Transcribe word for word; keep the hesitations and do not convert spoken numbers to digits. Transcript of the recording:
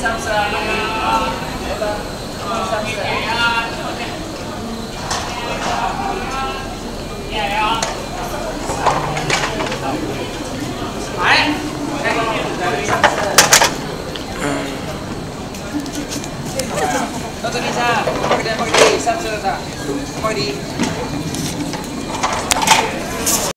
上色啊，来吧，上色。来，Toto Lisa, pagdi pagdi, sab sa ta. Pagdi.